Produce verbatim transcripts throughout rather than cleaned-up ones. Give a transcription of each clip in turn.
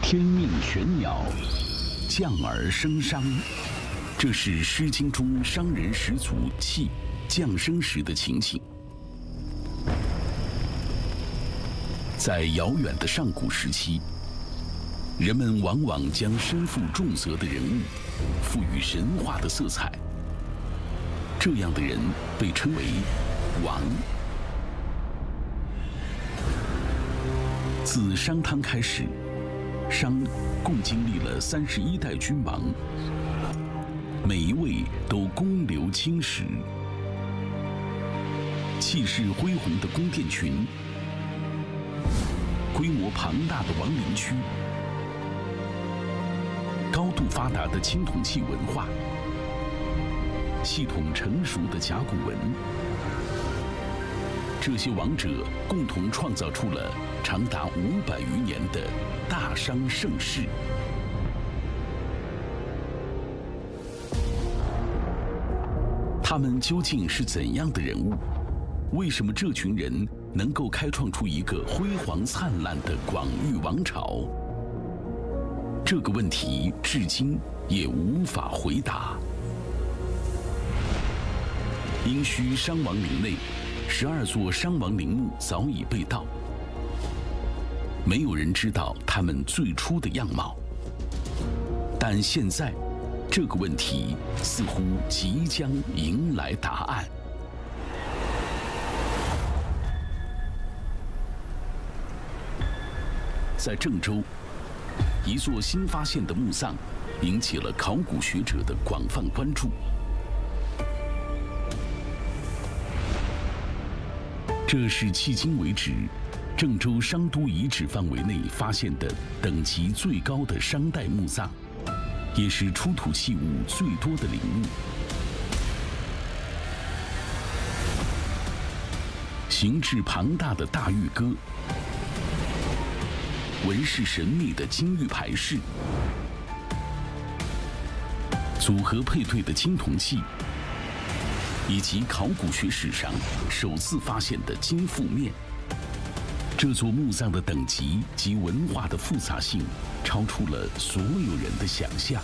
天命玄鸟，降而生商，这是《诗经》中商人始祖契降生时的情景。在遥远的上古时期，人们往往将身负重责的人物赋予神话的色彩，这样的人被称为王。自商汤开始，商共经历了三十一代君王，每一位都公刘青史，气势恢宏的宫殿群，规模庞大的王陵区，高度发达的青铜器文化，系统成熟的甲骨文，这些王者共同创造出了长达五百余年的大商盛世。他们究竟是怎样的人物？为什么这群人能够开创出一个辉煌灿烂的广域王朝？这个问题至今也无法回答。殷墟商王陵内，十二座商王陵墓早已被盗，没有人知道他们最初的样貌。但现在，这个问题似乎即将迎来答案。在郑州，一座新发现的墓葬引起了考古学者的广泛关注。这是迄今为止郑州商都遗址范围内发现的等级最高的商代墓葬，也是出土器物最多的陵墓。形制庞大的大玉戈，纹饰神秘的金玉牌饰，组合配对的青铜器，以及考古学史上首次发现的金覆面。这座墓葬的等级及文化的复杂性超出了所有人的想象。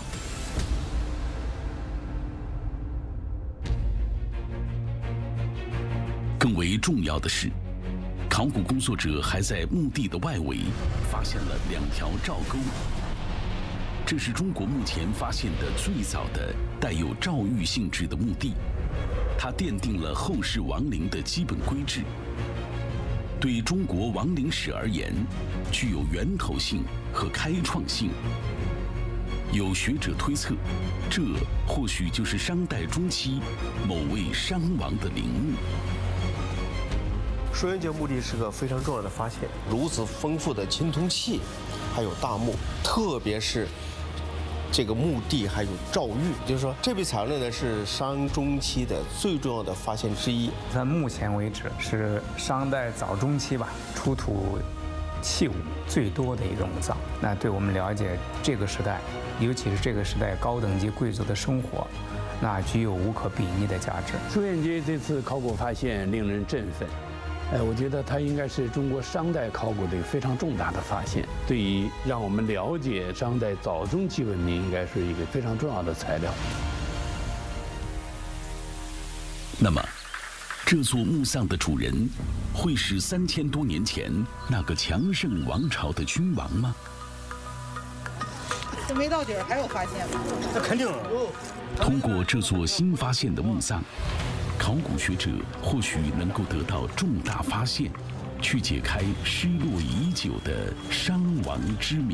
更为重要的是，考古工作者还在墓地的外围发现了两条赵沟，这是中国目前发现的最早的带有赵玉性质的墓地，它奠定了后世王陵的基本规制。对中国王陵史而言，具有源头性和开创性。有学者推测，这或许就是商代中期某位商王的陵墓。 舒元节墓地是个非常重要的发现，如此丰富的青铜器，还有大墓，特别是这个墓地还有赵玉，就是说这批材料呢是商中期的最重要的发现之一。 在目前为止是商代早中期吧出土器物最多的一个墓葬。那对我们了解这个时代，尤其是这个时代高等级贵族的生活，那具有无可比拟的价值。 舒元节这次考古发现令人振奋。哎，我觉得它应该是中国商代考古的一个非常重大的发现，对于让我们了解商代早中期文明，应该是一个非常重要的材料。 那么，这座墓葬的主人会是三千多年前那个强盛王朝的君王吗？ 这没到底儿还有发现吗？ 那肯定。 通过这座新发现的墓葬，考古学者或许能够得到重大发现，去解开失落已久的商王之谜。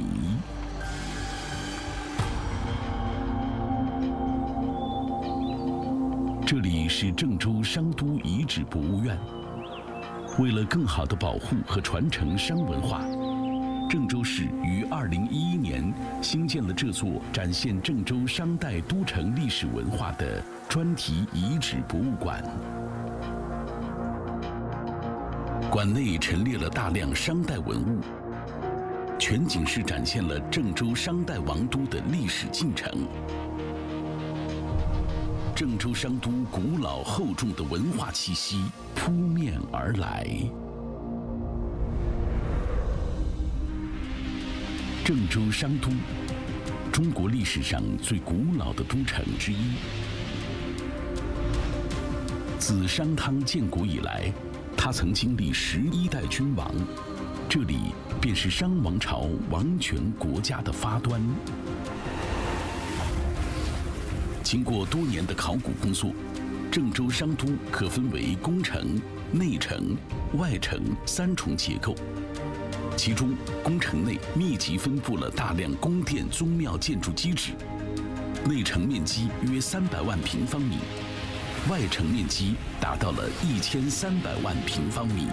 这里是郑州商都遗址博物院。为了更好地保护和传承商文化，郑州市于二零一一年兴建了这座展现郑州商代都城历史文化的专题遗址博物馆。馆内陈列了大量商代文物，全景式展现了郑州商代王都的历史进程。郑州商都古老厚重的文化气息扑面而来。 郑州商都，中国历史上最古老的都城之一。自商汤建国以来，它曾经历十一代君王，这里便是商王朝王权国家的发端。经过多年的考古工作，郑州商都可分为宫城、内城、外城三重结构。其中，宫城内密集分布了大量宫殿、宗庙建筑基址，内城面积约三百万平方米，外城面积达到了一千三百万平方米。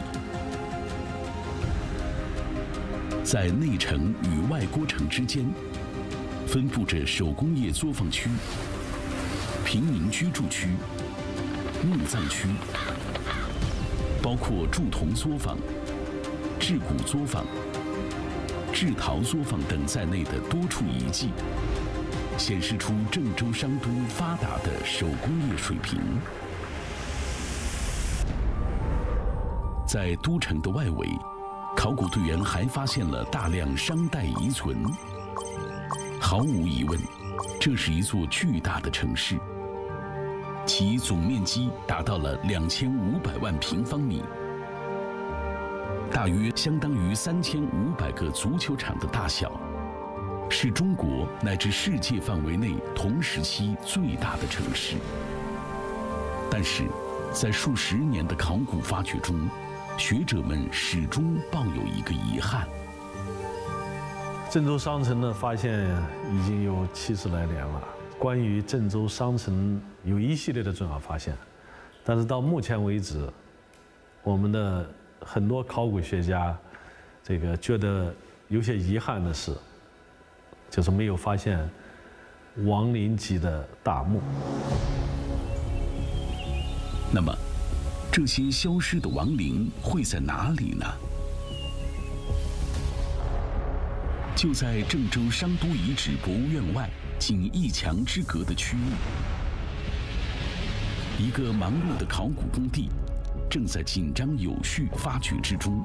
在内城与外郭城之间，分布着手工业作坊区、平民居住区、墓葬区，包括铸铜作坊、制骨作坊、制陶作坊等在内的多处遗迹，显示出郑州商都发达的手工业水平。在都城的外围，考古队员还发现了大量商代遗存。毫无疑问，这是一座巨大的城市，其总面积达到了两千五百万平方米。大约相当于三千五百个足球场的大小，是中国乃至世界范围内同时期最大的城市。但是，在数十年的考古发掘中，学者们始终抱有一个遗憾。 郑州商城的发现已经有七十来年了，关于郑州商城有一系列的重要发现，但是到目前为止，我们的很多考古学家，这个觉得有些遗憾的是，就是没有发现王陵级的大墓。 那么，这些消失的王陵会在哪里呢？就在郑州商都遗址博物院外仅一墙之隔的区域，一个忙碌的考古工地正在紧张有序发掘之中。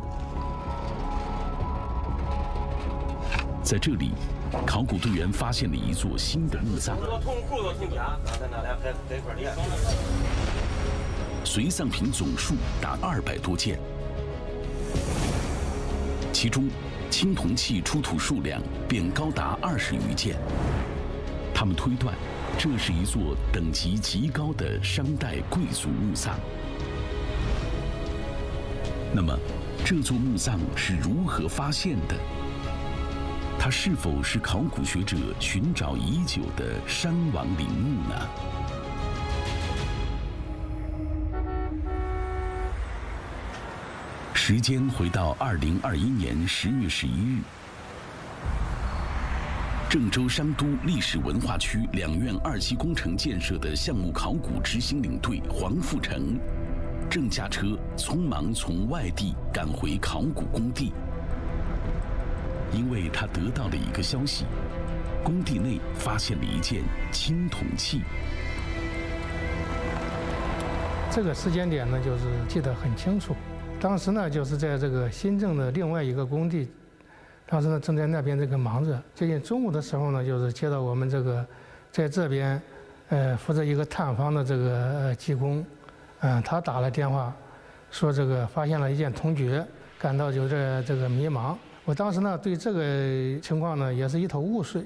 在这里，考古队员发现了一座新的墓葬。随葬品总数达二百多件，其中青铜器出土数量便高达二十余件。他们推断，这是一座等级极高的商代贵族墓葬。那么，这座墓葬是如何发现的？它是否是考古学者寻找已久的商王陵墓呢？时间回到二零二一年十月十一日，郑州商都历史文化区两院二期工程建设的项目考古执行领队黄富成，正驾车匆忙从外地赶回考古工地，因为他得到了一个消息，工地内发现了一件青铜器。 这个时间点呢，就是记得很清楚。当时呢，就是在这个新郑的另外一个工地，当时呢正在那边这个忙着。接近中午的时候呢，就是接到我们这个在这边，呃，负责一个探访的这个呃技工，嗯，他打了电话，说这个发现了一件铜爵，感到有点这个迷茫。我当时呢对这个情况呢也是一头雾水。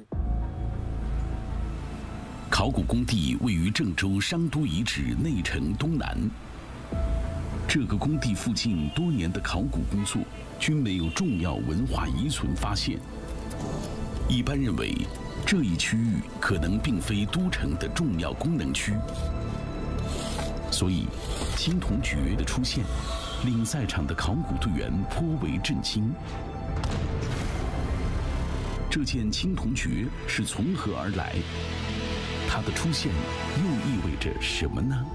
考古工地位于郑州商都遗址内城东南。这个工地附近多年的考古工作均没有重要文化遗存发现。一般认为，这一区域可能并非都城的重要功能区，所以青铜爵的出现令在场的考古队员颇为震惊。这件青铜爵是从何而来？它的出现又意味着什么呢？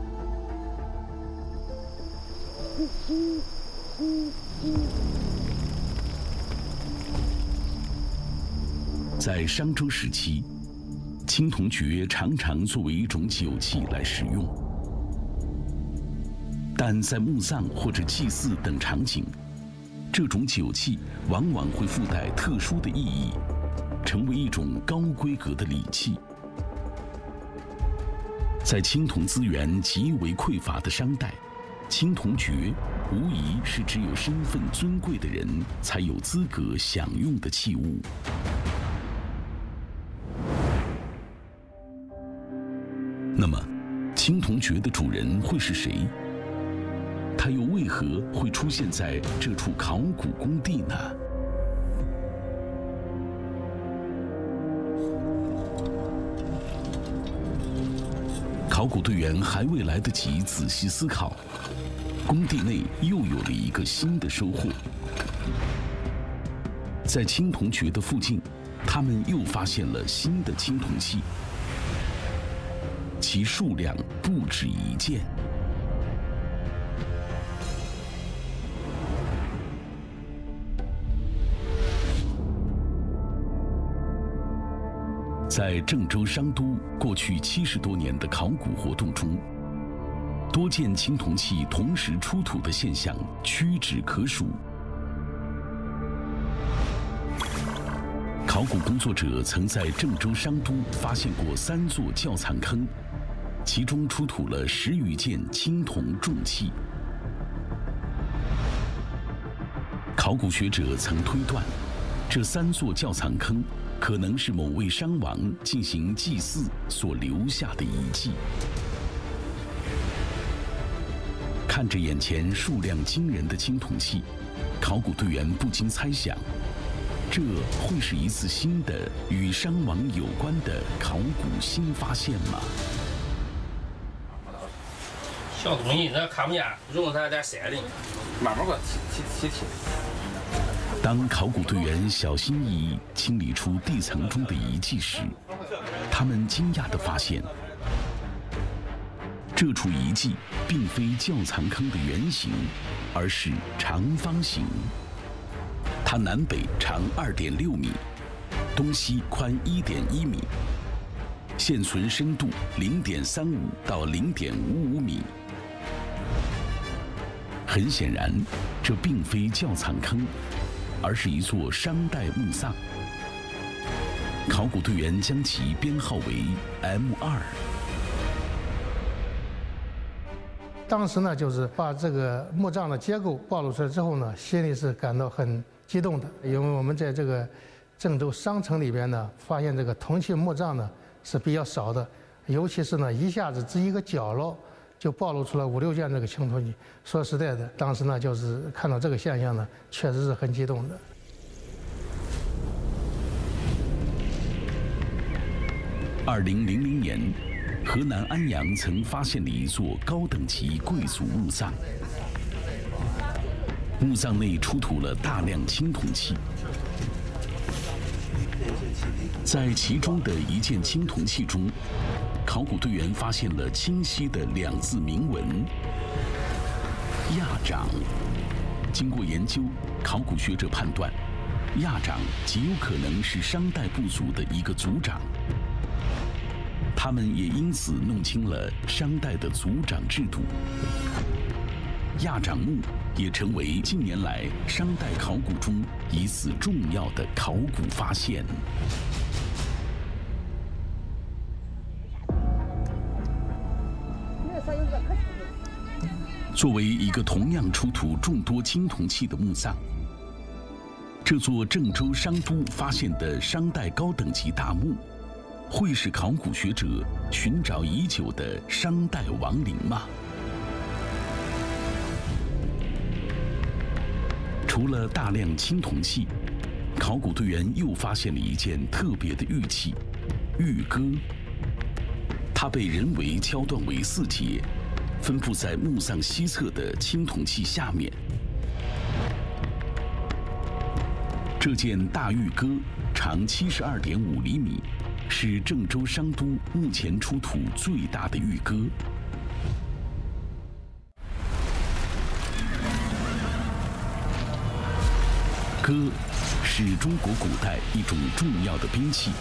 在商周时期，青铜爵常常作为一种酒器来使用，但在墓葬或者祭祀等场景， 这种酒器往往会附带特殊的意义，成为一种高规格的礼器。在青铜资源极为匮乏的商代，青铜爵无疑是只有身份尊贵的人才有资格享用的器物。那么，青铜爵的主人会是谁？他又为何会出现在这处考古工地呢？考古队员还未来得及仔细思考，工地内又有了一个新的收获。在青铜爵的附近，他们又发现了新的青铜器，其数量不止一件。在郑州商都过去七十多年的考古活动中，多件青铜器同时出土的现象屈指可数。考古工作者曾在郑州商都发现过三座窖藏坑，其中出土了十余件青铜重器。考古学者曾推断，这三座窖藏坑可能是某位商王进行祭祀所留下的遗迹。看着眼前数量惊人的青铜器，考古队员不禁猜想，这会是一次新的与商王有关的考古新发现吗？ 小东西你这看不见，容它在山里，慢慢给我提提提提。 当考古队员小心翼翼清理出地层中的遗迹时，他们惊讶地发现，这处遗迹并非窖藏坑的圆形，而是长方形。它南北长二点六米，东西宽一点一米，现存深度零点三五到零点五五米。很显然，这并非窖藏坑，而是一座商代墓葬。考古队员将其编号为 M 二。 当时呢，就是把这个墓葬的结构暴露出来之后呢，心里是感到很激动的，因为我们在这个郑州商城里边呢，发现这个铜器墓葬呢是比较少的，尤其是呢一下子这一个角落就暴露出了五六件这个青铜器。说实在的，当时呢就是看到这个现象呢，确实是很激动的。 二零零零年，河南安阳曾发现了一座高等级贵族墓葬，墓葬内出土了大量青铜器。在其中的一件青铜器中，考古队员发现了清晰的两字铭文“亚长”。经过研究，考古学者判断，亚长极有可能是商代部族的一个族长。他们也因此弄清了商代的族长制度。亚长墓也成为近年来商代考古中一次重要的考古发现。作为一个同样出土众多青铜器的墓葬，这座郑州商都发现的商代高等级大墓，会是考古学者寻找已久的商代亡灵吗？除了大量青铜器，考古队员又发现了一件特别的玉器——玉戈。它被人为敲断为四节，分布在墓葬西侧的青铜器下面。这件大玉戈长七十二点五厘米，是郑州商都目前出土最大的玉戈。戈是中国古代一种重要的兵器，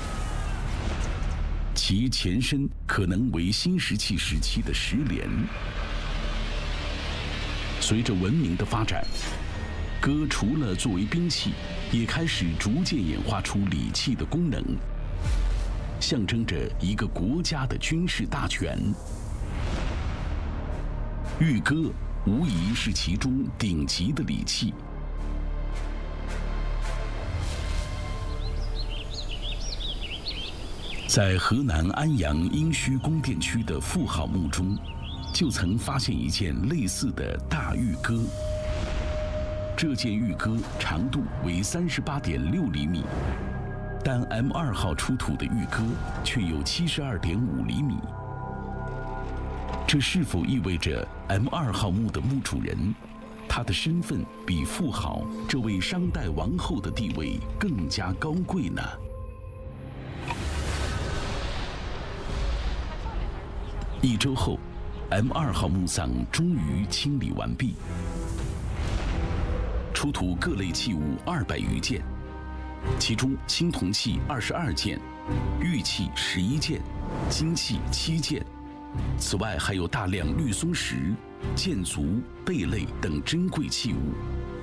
其前身可能为新石器时期的石镰。随着文明的发展， 戈除了作为兵器，也开始逐渐演化出礼器的功能，象征着一个国家的军事大权。玉戈无疑是其中顶级的礼器。在河南安阳殷墟宫殿区的妇好墓中，就曾发现一件类似的大玉戈。这件玉戈长度为三十八点六厘米，但 M 二号出土的玉戈却有七十二点五厘米。这是否意味着 M 二号墓的墓主人，他的身份比妇好这位商代王后的地位更加高贵呢？一周后 ，M 二号墓葬终于清理完毕，出土各类器物二百余件，其中青铜器二十二件，玉器十一件，金器七件。此外，还有大量绿松石、箭足、贝类等珍贵器物。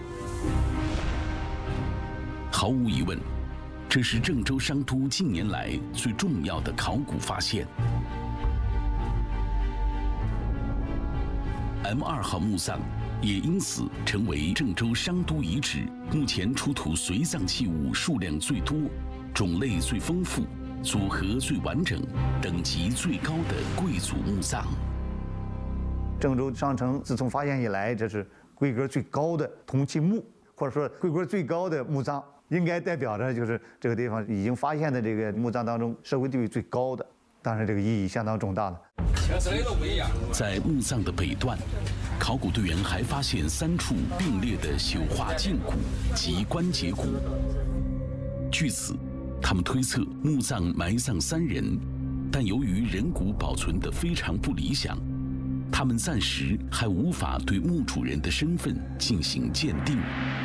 毫无疑问，这是郑州商都近年来最重要的考古发现。M 二号墓葬也因此成为郑州商都遗址目前出土随葬器物数量最多、种类最丰富、组合最完整、等级最高的贵族墓葬。 郑州商城自从发现以来，这是规格最高的铜器墓，或者说规格最高的墓葬，应该代表着就是这个地方已经发现的这个墓葬当中社会地位最高的，当然这个意义相当重大的。 在墓葬的北段，考古队员还发现三处并列的朽化胫骨及关节骨。据此，他们推测墓葬埋葬三人，但由于人骨保存得非常不理想，他们暂时还无法对墓主人的身份进行鉴定。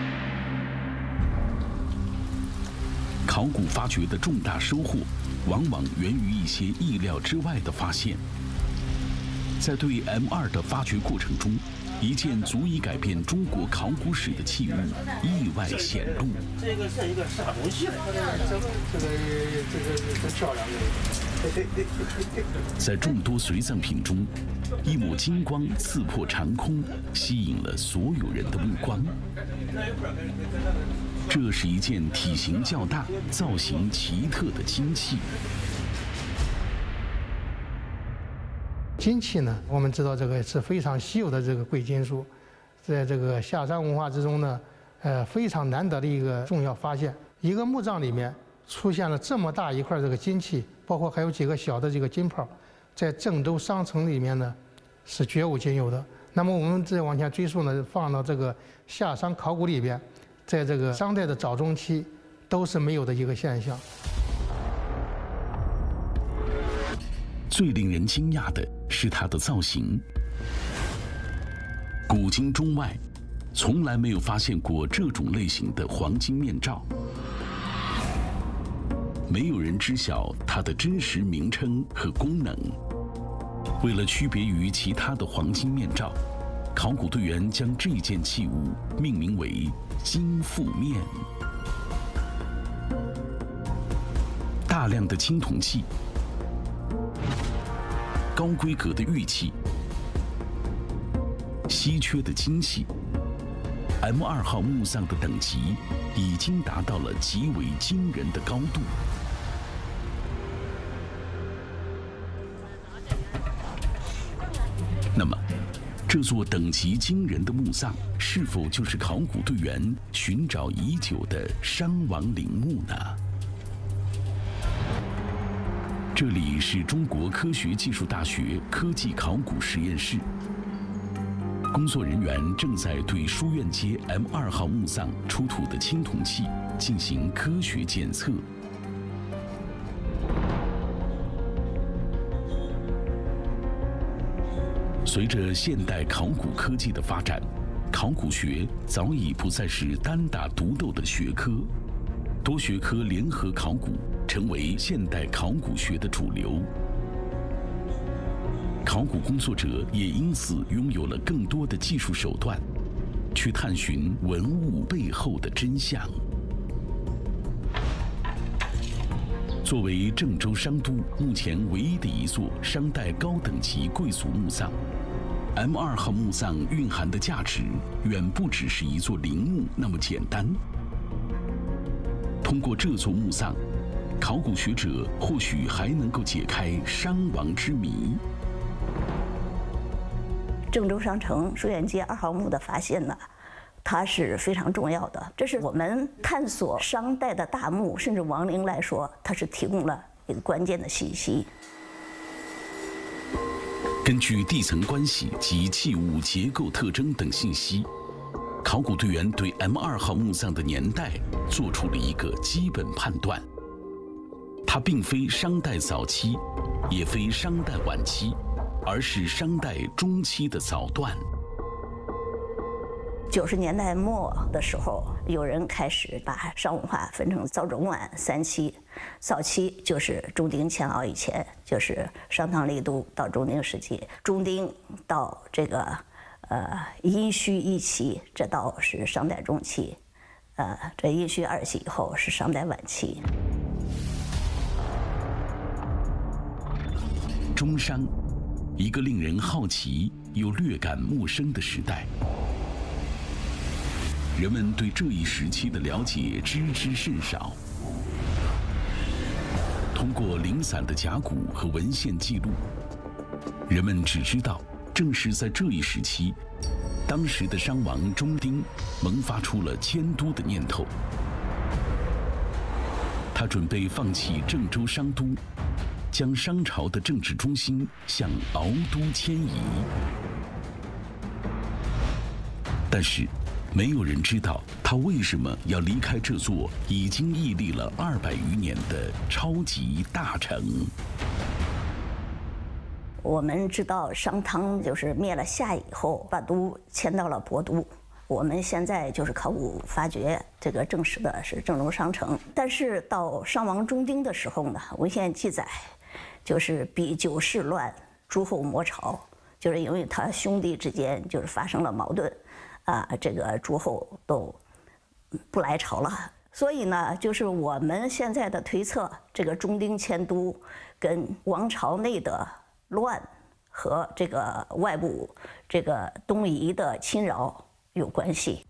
考古发掘的重大收获，往往源于一些意料之外的发现。在对 M 二的发掘过程中，一件足以改变中国考古史的器物意外显露。 这个是一个啥东西？这个这个这个这个漂亮的。 在众多随葬品中，一抹金光刺破长空，吸引了所有人的目光。这是一件体型较大、造型奇特的金器。 金器呢，我们知道这个是非常稀有的这个贵金属，在这个夏商文化之中呢，呃，非常难得的一个重要发现。一个墓葬里面出现了这么大一块这个金器，包括还有几个小的这个金泡，在郑州商城里面呢是绝无仅有的。那么我们再往前追溯呢，放到这个夏商考古里边，在这个商代的早中期都是没有的一个现象。 最令人惊讶的是它的造型，古今中外从来没有发现过这种类型的黄金面罩，没有人知晓它的真实名称和功能。为了区别于其他的黄金面罩，考古队员将这件器物命名为金覆面。大量的青铜器、高规格的玉器、稀缺的金器 ，M 二号墓葬的等级已经达到了极为惊人的高度。那么，这座等级惊人的墓葬是否就是考古队员寻找已久的商王陵墓呢？这里是中国科学技术大学科技考古实验室，工作人员正在对书院街 M 二号墓葬出土的青铜器进行科学检测。随着现代考古科技的发展，考古学早已不再是单打独斗的学科，多学科联合考古成为现代考古学的主流。考古工作者也因此拥有了更多的技术手段， 去探寻文物背后的真相。作为郑州商都目前唯一的一座商代高等级贵族墓葬 ，M 二号墓葬蕴含的价值远不只是一座陵墓那么简单。通过这座墓葬，考古学者或许还能够解开商王之谜。 郑州商城书院街二号墓的发现呢，它是非常重要的。这是我们探索商代的大墓甚至王陵来说，它是提供了一个关键的信息。 根据地层关系及器物结构特征等信息，考古队员对 M 二号墓葬的年代做出了一个基本判断。它并非商代早期，也非商代晚期，而是商代中期的早段。 九十年代末的时候，有人开始把商文化分成早中晚三期。早期就是中丁乾凹以前，就是商汤立都到中丁时期；中丁到这个呃殷墟一期，这到是商代中期；呃，这殷墟二期以后是商代晚期。 中商，一个令人好奇又略感陌生的时代。人们对这一时期的了解知之甚少。通过零散的甲骨和文献记录，人们只知道，正是在这一时期，当时的商王中丁萌发出了迁都的念头。他准备放弃郑州商都，将商朝的政治中心向敖都迁移。但是，没有人知道他为什么要离开这座已经屹立了二百余年的超级大城。 我们知道商汤就是灭了夏以后，把都迁到了亳都。我们现在就是考古发掘这个证实的是郑州商城。但是到商王中丁的时候呢，文献记载就是比九世乱，诸侯谋朝，就是因为他兄弟之间就是发生了矛盾。啊，这个诸侯都不来朝了，所以呢，就是我们现在的推测，这个中丁迁都跟王朝内的乱和这个外部这个东夷的侵扰有关系。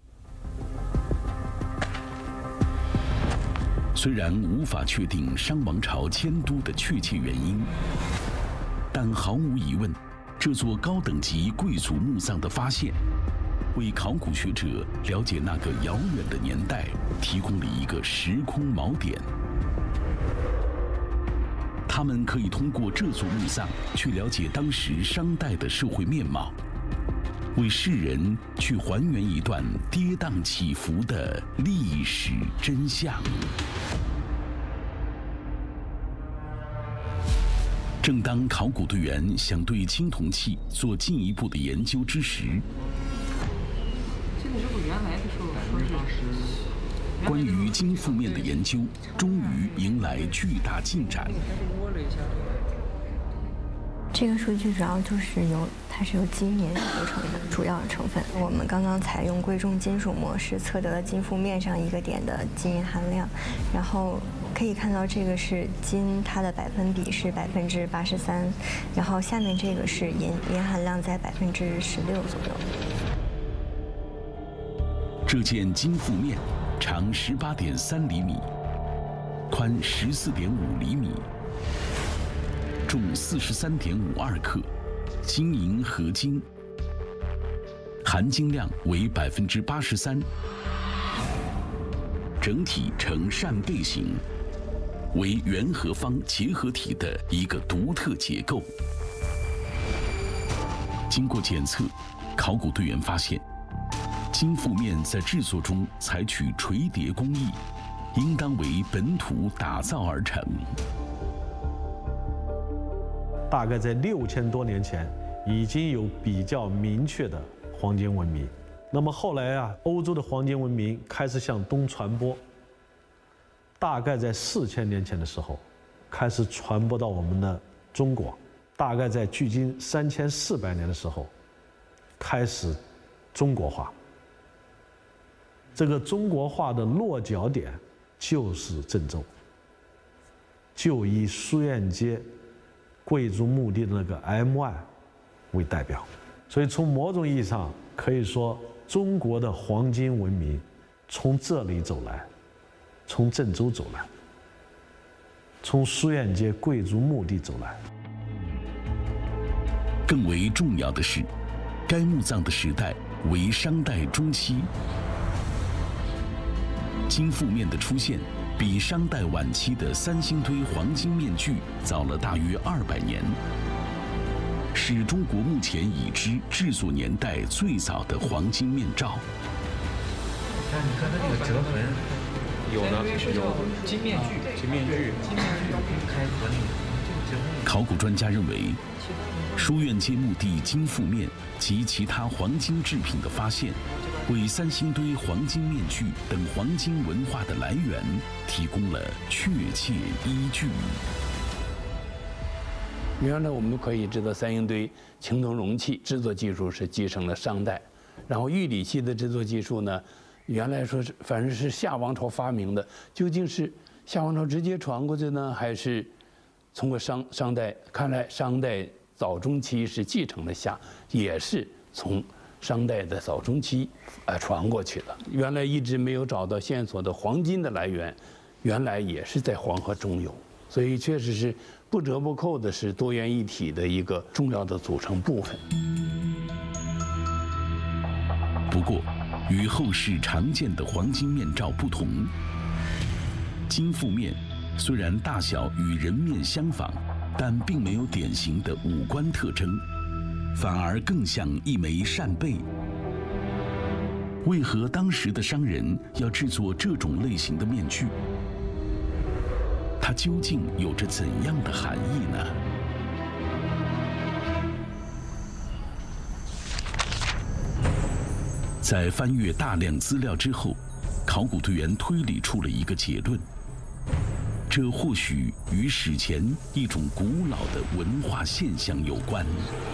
虽然无法确定商王朝迁都的确切原因，但毫无疑问，这座高等级贵族墓葬的发现，为考古学者了解那个遥远的年代提供了一个时空锚点。他们可以通过这座墓葬去了解当时商代的社会面貌，为世人去还原一段跌宕起伏的历史真相。正当考古队员想对青铜器做进一步的研究之时，关于金覆面的研究终于迎来巨大进展。 这个数据主要就是由它是由金银构成的主要成分。我们刚刚采用贵重金属模式测得了金覆面上一个点的金银含量，然后可以看到这个是金，它的百分比是百分之八十三，然后下面这个是银，银含量在百分之十六左右。 这件金覆面长十八点三厘米，宽十四点五厘米，重四十三点五二克，金银合金，含金量为百分之八十三，整体呈扇贝形，为圆合方结合体的一个独特结构。经过检测，考古队员发现，金覆面在制作中采取垂叠工艺，应当为本土打造而成。 大概在六千多年前，已经有比较明确的黄金文明。那么后来啊，欧洲的黄金文明开始向东传播。大概在四千年前的时候，开始传播到我们的中国。大概在距今三千四百年的时候，开始中国化。 这个中国画的落脚点就是郑州，就以书院街贵族墓地的那个 M 一 为代表。所以从某种意义上可以说，中国的黄金文明从这里走来，从郑州走来，从书院街贵族墓地走来。 更为重要的是，该墓葬的时代为商代中期，金覆面的出现比商代晚期的三星堆黄金面具早了大约二百年，是中国目前已知制作年代最早的黄金面罩。 看，你看它这个折痕，有的有金面具，金面具，金面具开合那个。 考古专家认为，书院街墓地金覆面及其他黄金制品的发现，为三星堆黄金面具等黄金文化的来源提供了确切依据。 原来我们可以知道，三星堆青铜容器制作技术是继承了商代，然后玉礼器的制作技术呢，原来说是反正是夏王朝发明的，究竟是夏王朝直接传过去呢，还是通过商商代？看来商代早中期是继承了夏，也是从商代的早中期呃传过去的。原来一直没有找到线索的黄金的来源，原来也是在黄河中游，所以确实是不折不扣的是多元一体的一个重要的组成部分。 不过，与后世常见的黄金面罩不同，金覆面虽然大小与人面相仿，但并没有典型的五官特征，反而更像一枚扇贝。为何当时的商人要制作这种类型的面具？它究竟有着怎样的含义呢？在翻阅大量资料之后，考古队员推理出了一个结论：这或许与史前一种古老的文化现象有关。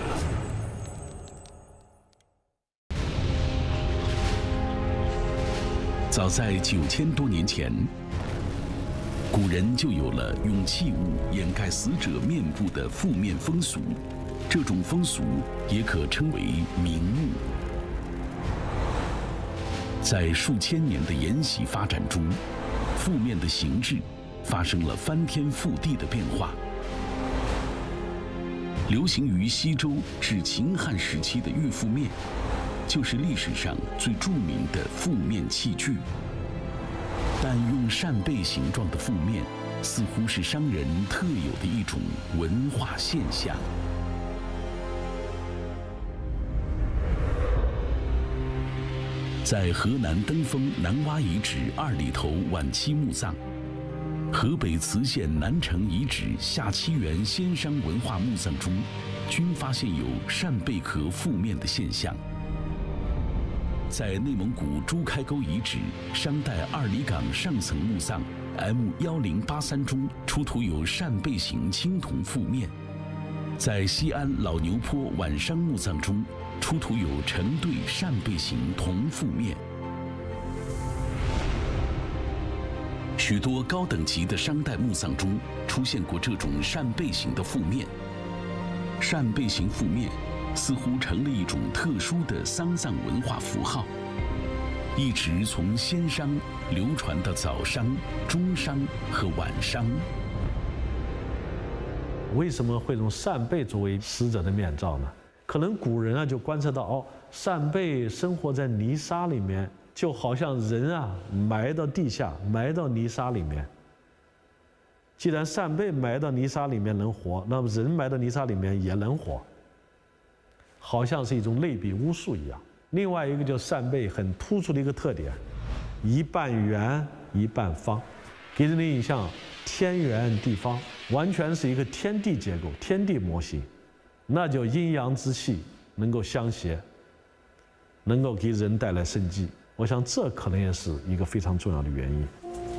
早在九千多年前，古人就有了用器物掩盖死者面部的覆面风俗，这种风俗也可称为明目。在数千年的沿袭发展中，覆面的形制发生了翻天覆地的变化。流行于西周至秦汉时期的玉覆面，就是历史上最著名的覆面器具。但用扇贝形状的覆面，似乎是商人特有的一种文化现象。在河南登封南洼遗址二里头晚期墓葬，河北磁县南城遗址下七元先商文化墓葬中，均发现有扇贝壳覆面的现象。在内蒙古朱开沟遗址商代二里岗上层墓葬 M 一零八三中出土有扇贝形青铜覆面。在西安老牛坡晚商墓葬中出土有成对扇贝形铜覆面。许多高等级的商代墓葬中出现过这种扇贝形的覆面。扇贝形覆面似乎成了一种特殊的丧葬文化符号，一直从先商流传到早商、中商和晚商。 为什么会用扇贝作为死者的面罩呢？可能古人啊就观测到，哦，扇贝生活在泥沙里面，就好像人啊埋到地下，埋到泥沙里面。既然扇贝埋到泥沙里面能活，那么人埋到泥沙里面也能活。好像是一种类比巫术一样。另外一个就是扇贝很突出的一个特点，一半圆一半方，给人的印象天圆地方，完全是一个天地结构、天地模型，那就阴阳之气能够相协，能够给人带来生机。我想这可能也是一个非常重要的原因。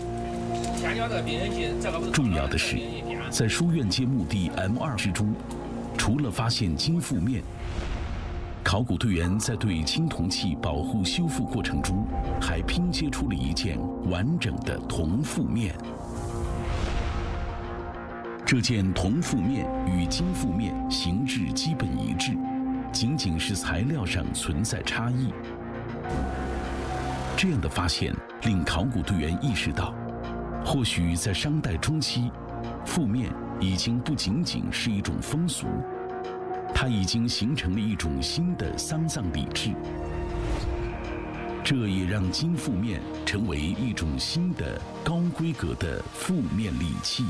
重要的是，在书院街墓地 M 二之中，除了发现金覆面， 考古队员在对青铜器保护修复过程中，还拼接出了一件完整的铜覆面。这件铜覆面与金覆面形制基本一致，仅仅是材料上存在差异。这样的发现令考古队员意识到，或许在商代中期，覆面已经不仅仅是一种风俗，它已经形成了一种新的丧葬礼制。这也让金覆面成为一种新的高规格的覆面礼器。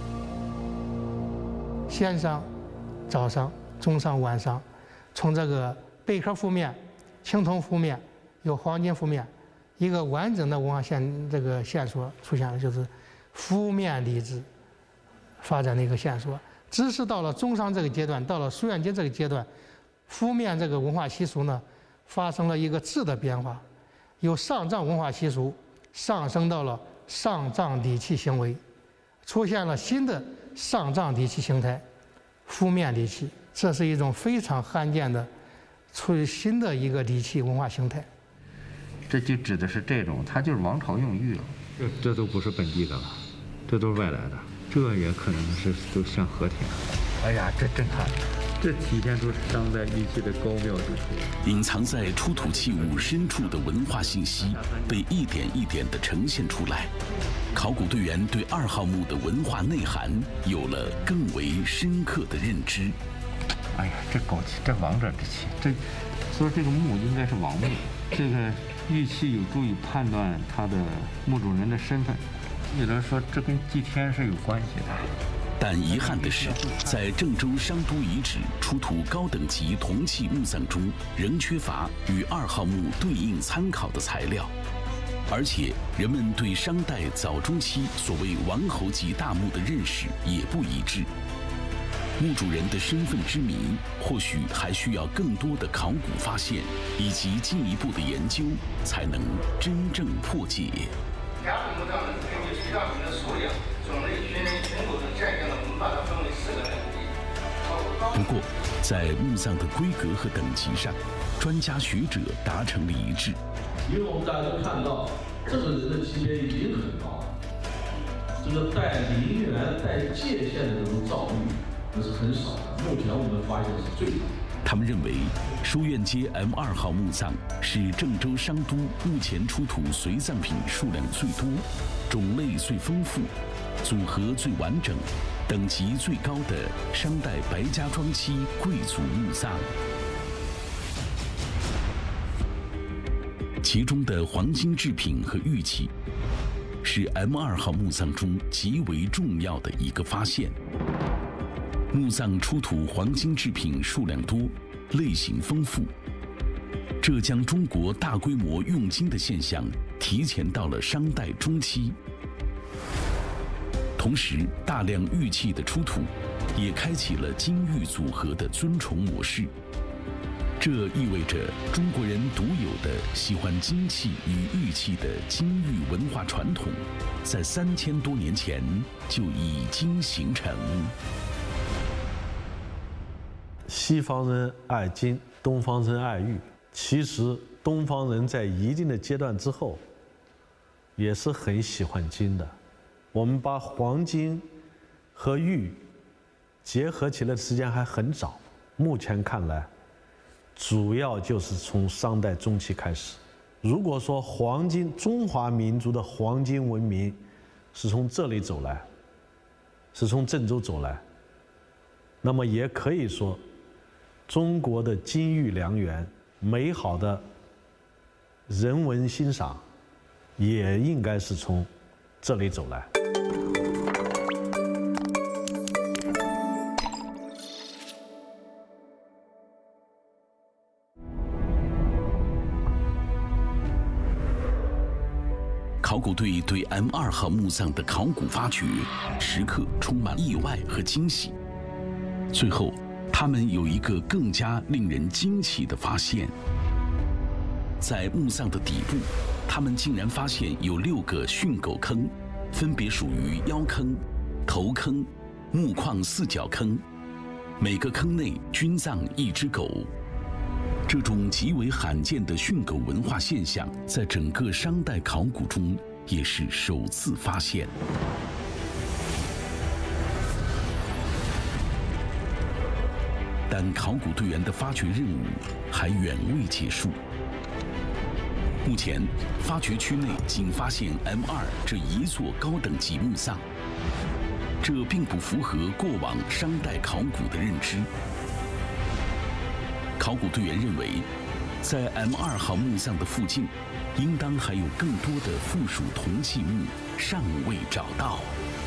先商、早商、中商、晚商，从这个贝壳覆面、青铜覆面、有黄金覆面，一个完整的文化线这个线索出现了，就是覆面礼制发展的一个线索。只是到了中商这个阶段，到了苏元节这个阶段，覆面这个文化习俗呢，发生了一个质的变化，由上葬文化习俗上升到了上葬礼器行为，出现了新的上葬礼器形态——覆面礼器。这是一种非常罕见的、出于新的一个礼器文化形态。 这就指的是这种，它就是王朝用玉了。这这都不是本地的了，这都是外来的。这也可能是都像和田。哎呀，这震撼！这体现出商代玉器的高妙之处。 隐藏在出土器物深处的文化信息被一点一点地呈现出来，考古队员对二号墓的文化内涵有了更为深刻的认知。 哎呀，这高器，这王者之气，这所以这个墓应该是王墓。这个玉器有助于判断它的墓主人的身份。有人说这跟祭天是有关系的， 但遗憾的是，在郑州商都遗址出土高等级铜器墓葬中，仍缺乏与二号墓对应参考的材料，而且人们对商代早中期所谓王侯级大墓的认识也不一致。墓主人的身份之谜，或许还需要更多的考古发现以及进一步的研究，才能真正破解。 甲骨墓葬呢，根据随葬品的数量、种类、群人、群口等现象的文化，它分为四个等级。 不过，在墓葬的规格和等级上，专家学者达成了一致。 因为我们大家都看到，这个人的级别已经很高了，这个带陵园、带界限的这种造诣，那是很少的。目前我们发现是最少的。 他们认为，书院街 M 二号墓葬是郑州商都目前出土随葬品数量最多、种类最丰富、组合最完整、等级最高的商代白家庄期贵族墓葬。其中的黄金制品和玉器，是 M 二号墓葬中极为重要的一个发现。墓葬出土黄金制品数量多，类型丰富，这将中国大规模用金的现象提前到了商代中期。同时，大量玉器的出土，也开启了金玉组合的尊崇模式。这意味着中国人独有的喜欢金器与玉器的金玉文化传统，在三千多年前就已经形成。 西方人爱金，东方人爱玉。其实东方人在一定的阶段之后，也是很喜欢金的。我们把黄金和玉结合起来的时间还很早，目前看来，主要就是从商代中期开始。如果说黄金，中华民族的黄金文明是从这里走来，是从郑州走来，那么也可以说，中国的金玉良缘、美好的人文欣赏，也应该是从这里走来。 考古队对 M 二号墓葬的考古发掘，时刻充满意外和惊喜。最后，他们有一个更加令人惊奇的发现：在墓葬的底部，他们竟然发现有六个训狗坑，分别属于腰坑、头坑、墓框四角坑，每个坑内均葬一只狗。 这种极为罕见的训狗文化现象，在整个商代考古中也是首次发现。但考古队员的发掘任务还远未结束。目前，发掘区内仅发现 M 二这一座高等级墓葬，这并不符合过往商代考古的认知。考古队员认为，在 M 二号墓葬的附近，应当还有更多的附属铜器墓尚未找到。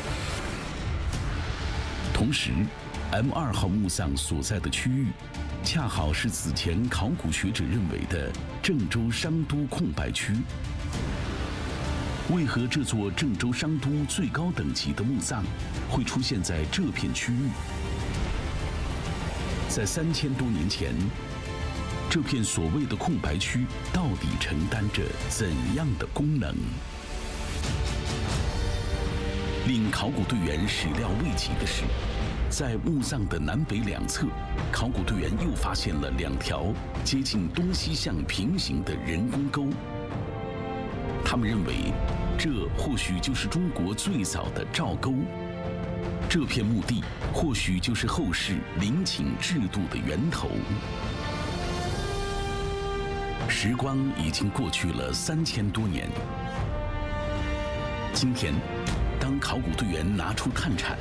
同时 ，M 二号墓葬所在的区域，恰好是此前考古学者认为的郑州商都空白区。为何这座郑州商都最高等级的墓葬会出现在这片区域？在三千多年前，这片所谓的空白区到底承担着怎样的功能？令考古队员始料未及的是，在墓葬的南北两侧，考古队员又发现了两条接近东西向平行的人工沟。他们认为，这或许就是中国最早的赵沟。这片墓地或许就是后世陵寝制度的源头。时光已经过去了三千多年，今天，当考古队员拿出探铲，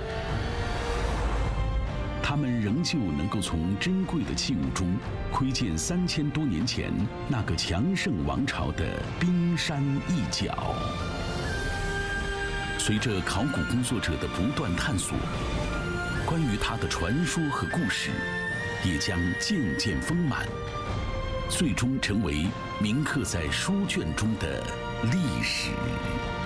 他们仍旧能够从珍贵的器物中窥见三千多年前那个强盛王朝的冰山一角。随着考古工作者的不断探索，关于它的传说和故事也将渐渐丰满，最终成为铭刻在书卷中的历史。